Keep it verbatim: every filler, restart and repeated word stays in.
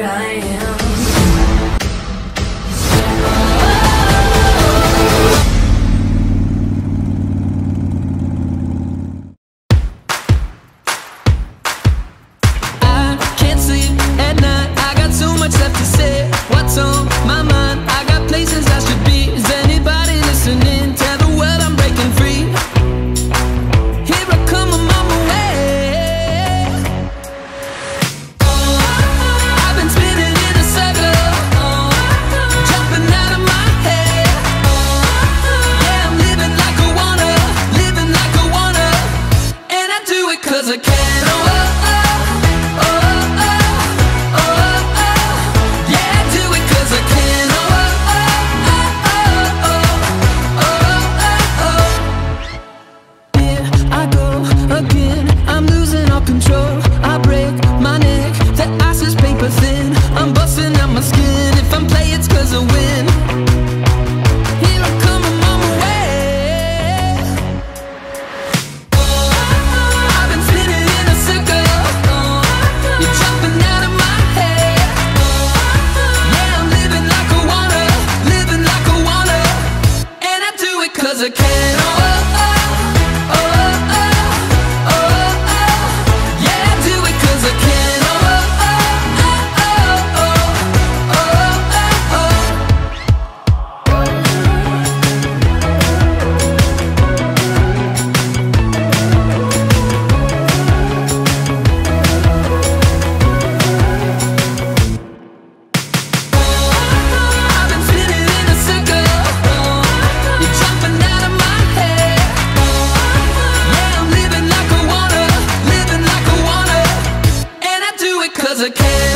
I am. Left to say what's on my mind. I got places I should be. Is anybody listening? Tell the world I'm breaking free. Here I come, I'm on my way. I've been spinning in a circle, jumping out of my head. Yeah, I'm living like I wanna, living like I wanna, and I do it 'cause I can. Oh, oh, oh, oh, oh. Control, I break my neck, the ice is paper thin. I'm busting out my skin, if I'm playing it's 'cause I win. Here I come, I'm on my way. I've been spinning in a circle, you're jumping out of my head. Yeah, I'm living like I wanna, living like I wanna, and I do it 'cause I can. Oh, oh, oh, oh, oh. Cause I can't.